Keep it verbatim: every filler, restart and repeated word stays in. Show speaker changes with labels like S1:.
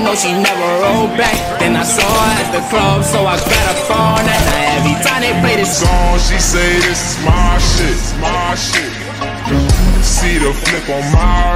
S1: know she never rolled back. Then I saw her at the club, so I got her phone. And now every time they play this
S2: song, she say this is my shit, my shit. See the flip on my